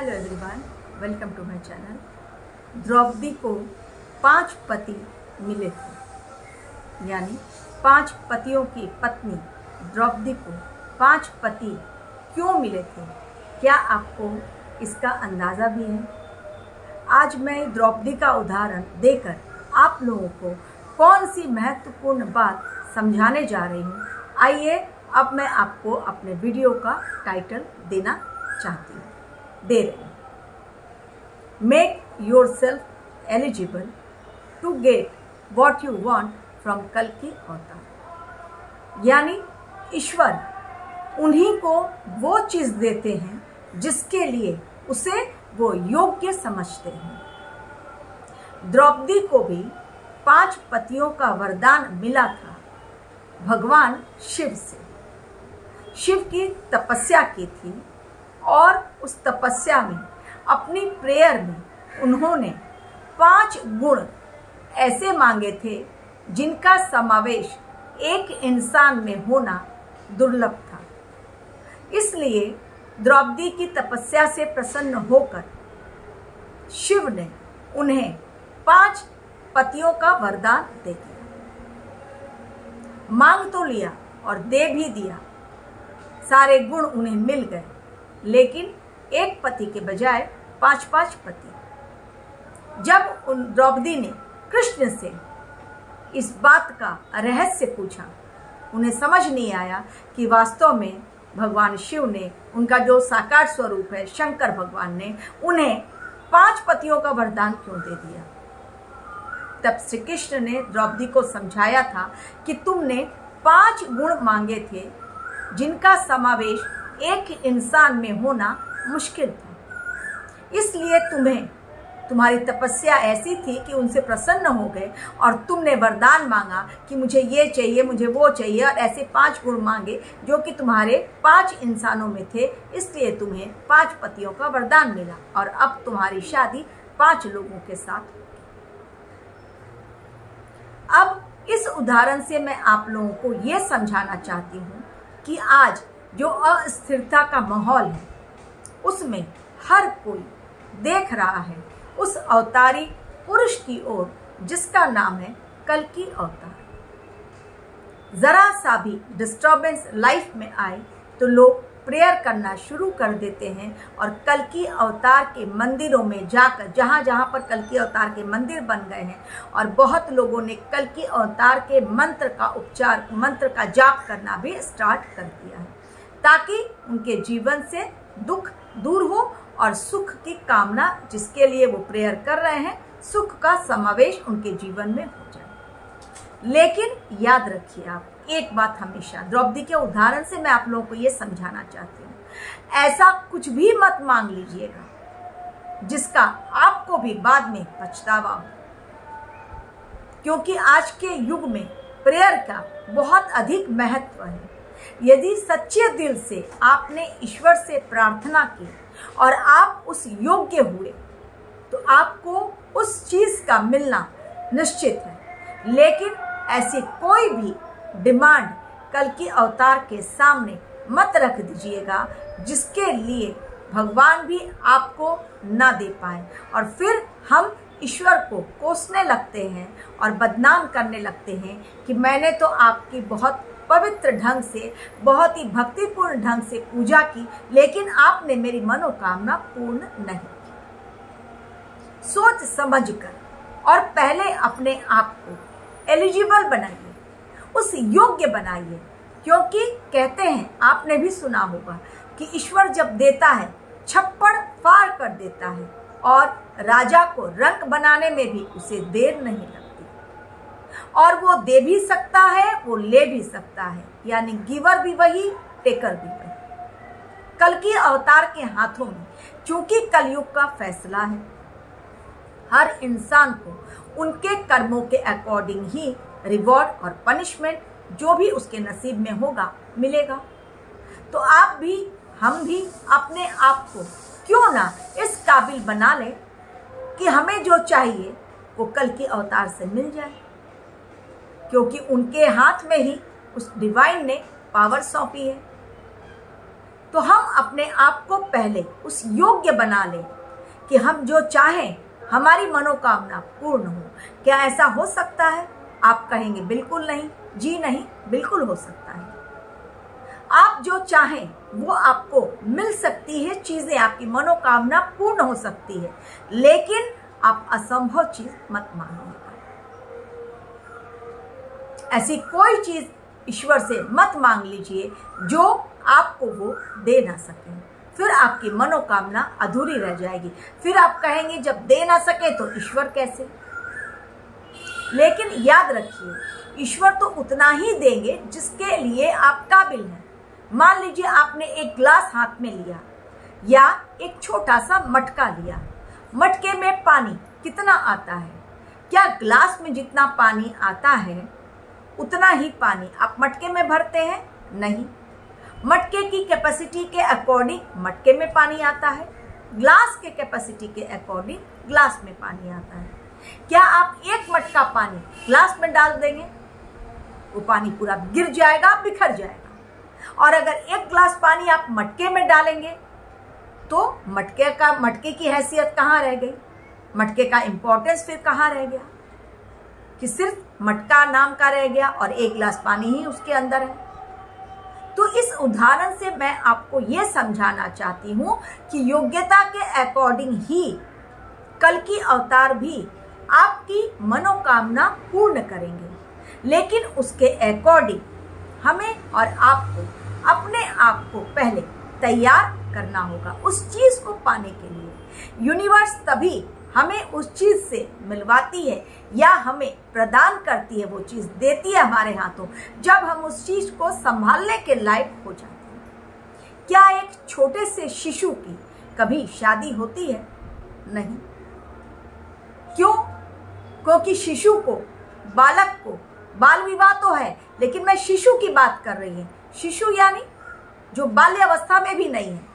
Hello everyone, welcome to my channel. Draupadi को 5 पति मिले थे, यानी 5 पतियों की पत्नी द्रौपदी को 5 पति क्यों मिले थे? क्या आपको इसका अंदाज़ा भी है? आज मैं द्रौपदी का उदाहरण देकर आप लोगों को कौन सी महत्वपूर्ण बात समझाने जा रही हूँ। आइए अब मैं आपको अपने वीडियो का टाइटल देना चाहती हूँ, दे रही हूँ। Make yourself eligible to get what you want from कल्कि अवतार। यानी ईश्वर उन्हीं को वो चीज़ देते हैं जिसके लिए उसे वो योग्य समझते हैं। द्रौपदी को भी 5 पतियों का वरदान मिला था भगवान शिव से। शिव की तपस्या की थी और उस तपस्या में अपनी प्रेयर में उन्होंने 5 गुण ऐसे मांगे थे जिनका समावेश एक इंसान में होना दुर्लभ था। इसलिए द्रौपदी की तपस्या से प्रसन्न होकर शिव ने उन्हें 5 पतियों का वरदान दे दिया। मांग तो लिया और दे भी दिया, सारे गुण उन्हें मिल गए, लेकिन एक पति के बजाय 5-5 पति। जब उन द्रौपदी ने कृष्ण से इस बात का रहस्य पूछा, उन्हें समझ नहीं आया कि वास्तव में भगवान शिव ने, उनका जो साकार स्वरूप है शंकर भगवान ने, उन्हें 5 पतियों का वरदान क्यों दे दिया। तब श्री कृष्ण ने द्रौपदी को समझाया था कि तुमने 5 गुण मांगे थे जिनका समावेश एक इंसान में होना मुश्किल था। इसलिए तुम्हारी तपस्या ऐसी थी कि उनसे प्रसन्न हो गए और तुमने वरदान मांगा कि मुझे ये चाहिए, मुझे वो चाहिए, और ऐसे 5 गुण मांगे जो कि तुम्हारे 5 इंसानों में थे। इसलिए तुम्हें 5 पतियों का वरदान मिला और अब तुम्हारी शादी 5 लोगों के साथ होगी। अब इस उदाहरण से मैं आप लोगों को ये समझाना चाहती हूँ कि आज जो अस्थिरता का माहौल है उसमें हर कोई देख रहा है उस अवतारी पुरुष की ओर जिसका नाम है कल्कि अवतार। जरा सा भी डिस्टर्बेंस लाइफ में आए तो लोग प्रेयर करना शुरू कर देते हैं और कल्कि अवतार के मंदिरों में जाकर, जहाँ जहाँ पर कल्कि अवतार के मंदिर बन गए हैं, और बहुत लोगों ने कल्कि अवतार के मंत्र का जाप करना भी स्टार्ट कर दिया है, ताकि उनके जीवन से दुख दूर हो और सुख की कामना, जिसके लिए वो प्रेयर कर रहे हैं, सुख का समावेश उनके जीवन में हो जाए। लेकिन याद रखिए आप एक बात हमेशा, द्रौपदी के उदाहरण से मैं आप लोगों को ये समझाना चाहती हूँ, ऐसा कुछ भी मत मांग लीजिएगा जिसका आपको भी बाद में पछतावा हो, क्योंकि आज के युग में प्रेयर का बहुत अधिक महत्व है। यदि सच्चे दिल से आपने ईश्वर से प्रार्थना की और आप उस योग्य हुए तो आपको उस चीज का मिलना निश्चित है। लेकिन ऐसी कोई भी डिमांड कल्कि अवतार के सामने मत रख दीजिएगा जिसके लिए भगवान भी आपको ना दे पाए, और फिर हम ईश्वर को कोसने लगते हैं और बदनाम करने लगते हैं कि मैंने तो आपकी बहुत पवित्र ढंग से, बहुत ही भक्तिपूर्ण ढंग से पूजा की, लेकिन आपने मेरी मनोकामना पूर्ण नहीं की। सोच समझकर और पहले अपने आप को एलिजिबल बनाइए, उस योग्य बनाइए, क्योंकि कहते हैं, आपने भी सुना होगा कि ईश्वर जब देता है छप्पड़ फाड़ कर देता है, और राजा को रंक बनाने में भी उसे देर नहीं लगती, और वो दे भी सकता है, वो ले भी सकता है, यानी गिवर भी वही, टेकर भी वही। कल्कि अवतार के हाथों में चूंकि कलयुग का फैसला है, हर इंसान को उनके कर्मों के अकॉर्डिंग ही रिवॉर्ड और पनिशमेंट जो भी उसके नसीब में होगा मिलेगा। तो आप भी, हम भी अपने आप को क्यों ना इस काबिल बना ले कि हमें जो चाहिए वो कल्कि अवतार से मिल जाए, क्योंकि उनके हाथ में ही उस डिवाइन ने पावर सौंपी है। तो हम अपने आप को पहले उस योग्य बना लें कि हम जो चाहें हमारी मनोकामना पूर्ण हो। क्या ऐसा हो सकता है? आप कहेंगे बिल्कुल नहीं, जी नहीं, बिल्कुल हो सकता है। आप जो चाहें वो आपको मिल सकती है, चीजें, आपकी मनोकामना पूर्ण हो सकती है, लेकिन आप असंभव चीज मत मांगिएगा। ऐसी कोई चीज ईश्वर से मत मांग लीजिए जो आपको वो दे ना सके, फिर आपकी मनोकामना अधूरी रह जाएगी। फिर आप कहेंगे जब दे ना सके तो ईश्वर कैसे? लेकिन याद रखिए, ईश्वर तो उतना ही देंगे जिसके लिए आप काबिल हैं। मान लीजिए आपने एक ग्लास हाथ में लिया या एक छोटा सा मटका लिया, मटके में पानी कितना आता है? क्या ग्लास में जितना पानी आता है उतना ही पानी आप मटके में भरते हैं? नहीं। मटके की कैपेसिटी के अकॉर्डिंग मटके में पानी आता है, ग्लास के कैपेसिटी के अकॉर्डिंग ग्लास में पानी आता है। क्या आप एक मटका पानी ग्लास में डाल देंगे? वो पानी पूरा गिर जाएगा, बिखर जाएगा। और अगर एक ग्लास पानी आप मटके में डालेंगे तो मटके की हैसियत कहाँ रह गई? मटके का इंपॉर्टेंस फिर कहाँ रह गया कि सिर्फ मटका नाम का रह गया और एक गिलास पानी ही उसके अंदर है। तो इस उदाहरण से मैं आपको यह समझाना चाहती हूं कि योग्यता के अकॉर्डिंग ही कल की अवतार भी आपकी मनोकामना पूर्ण करेंगे, लेकिन उसके अकॉर्डिंग हमें और आपको अपने आप को पहले तैयार करना होगा उस चीज को पाने के लिए। यूनिवर्स तभी हमें उस चीज से मिलवाती है या हमें प्रदान करती है, वो चीज देती है हमारे हाथों, जब हम उस चीज को संभालने के लायक हो जाते हैं। क्या एक छोटे से शिशु की कभी शादी होती है? नहीं। क्यों? क्योंकि शिशु को, बालक को, बाल विवाह तो है, लेकिन मैं शिशु की बात कर रही हूं। शिशु यानी जो बाल्यावस्था में भी नहीं है।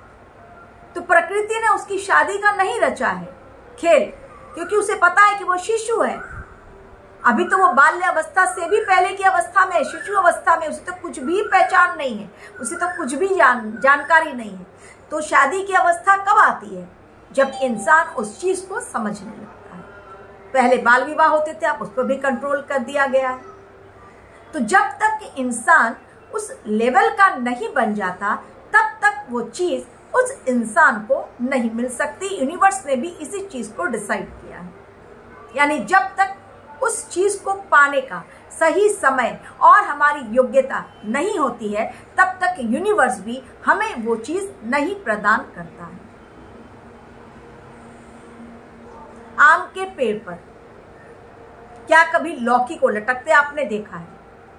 तो प्रकृति ने उसकी शादी का नहीं रचा है खेल, क्योंकि उसे पता है कि वो शिशु है। अभी तो वो बाल्यावस्था से भी पहले की अवस्था में, शिशु अवस्था में, उसे तो कुछ भी पहचान नहीं है, उसे तो कुछ भी जानकारी नहीं है। तो शादी की अवस्था कब आती है? जब इंसान उस चीज को समझने लगता है। पहले बाल विवाह होते थे, अब उस पर भी कंट्रोल कर दिया गया है। तो जब तक इंसान उस लेवल का नहीं बन जाता, तब तक वो चीज उस इंसान को नहीं मिल सकती। यूनिवर्स ने भी इसी चीज को डिसाइड किया है। यानी जब तक उस चीज को पाने का सही समय और हमारी योग्यता नहीं होती है, तब तक यूनिवर्स भी हमें वो चीज नहीं प्रदान करता है। आम के पेड़ पर क्या कभी लौकी को लटकते आपने देखा है?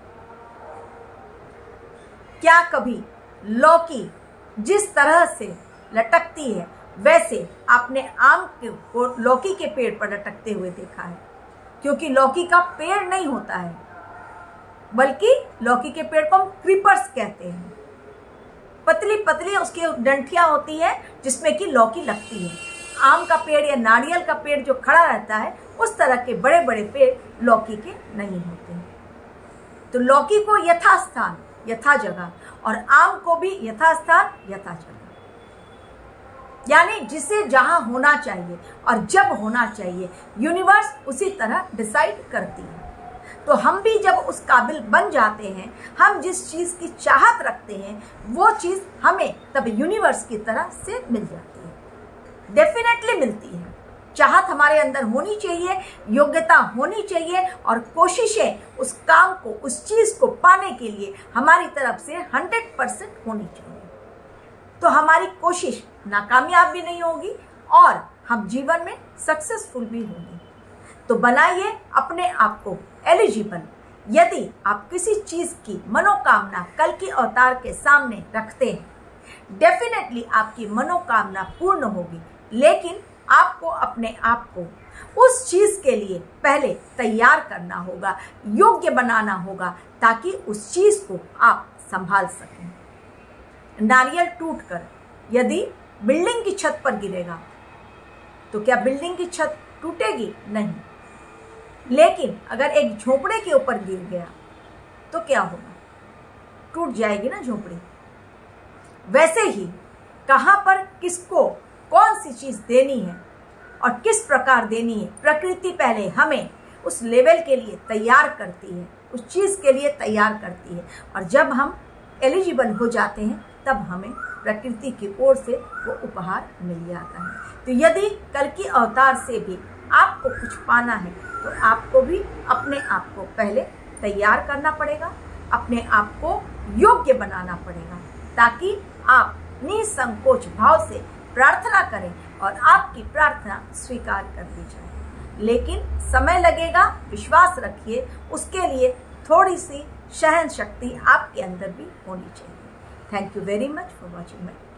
क्या कभी लौकी जिस तरह से लटकती है वैसे आपने आम को लौकी के पेड़ पर लटकते हुए देखा है? क्योंकि लौकी का पेड़ नहीं होता है, बल्कि लौकी के पेड़ को हम क्रीपर्स कहते हैं। पतली पतली उसकी डंठियां होती है जिसमें कि लौकी लगती है। आम का पेड़ या नारियल का पेड़ जो खड़ा रहता है, उस तरह के बड़े बड़े पेड़ लौकी के नहीं होते हैं। तो लौकी को यथास्थान, यथा जगह, और आम को भी यथास्थान, यथा जगह, यानी जिसे जहां होना चाहिए और जब होना चाहिए, यूनिवर्स उसी तरह डिसाइड करती है। तो हम भी जब उस काबिल बन जाते हैं, हम जिस चीज की चाहत रखते हैं, वो चीज हमें तब यूनिवर्स की तरह से मिल जाती है। डेफिनेटली मिलती है। चाहत हमारे अंदर होनी चाहिए, योग्यता होनी चाहिए, और कोशिशें उस काम को, उस चीज को पाने के लिए हमारी तरफ से 100% होनी चाहिए। तो हमारी कोशिश नाकामयाब भी नहीं होगी और हम जीवन में सक्सेसफुल भी होंगे। तो बनाइए अपने आप को एलिजिबल। यदि आप किसी चीज की मनोकामना कल की अवतार के सामने रखते हैं, डेफिनेटली आपकी मनोकामना पूर्ण होगी, लेकिन आपको अपने आप को उस चीज के लिए पहले तैयार करना होगा, योग्य बनाना होगा, ताकि उस चीज को आप संभाल सकें। नारियल टूटकर यदि बिल्डिंग की छत पर गिरेगा तो क्या बिल्डिंग की छत टूटेगी? नहीं। लेकिन अगर एक झोपड़े के ऊपर गिर गया तो क्या होगा? टूट जाएगी ना झोपड़ी। वैसे ही कहाँ पर किसको कौन सी चीज़ देनी है और किस प्रकार देनी है, प्रकृति पहले हमें उस लेवल के लिए तैयार करती है, उस चीज़ के लिए तैयार करती है। और जब हम एलिजिबल हो जाते हैं तब हमें प्रकृति की ओर से वो उपहार मिल जाता है। तो यदि कल्कि अवतार से भी आपको कुछ पाना है तो आपको भी अपने आप को पहले तैयार करना पड़ेगा, अपने आप को योग्य बनाना पड़ेगा, ताकि आप निसंकोच भाव से प्रार्थना करें और आपकी प्रार्थना स्वीकार कर दी जाए। लेकिन समय लगेगा, विश्वास रखिए, उसके लिए थोड़ी सी सहन शक्ति आपके अंदर भी होनी चाहिए। Thank you very much for watching my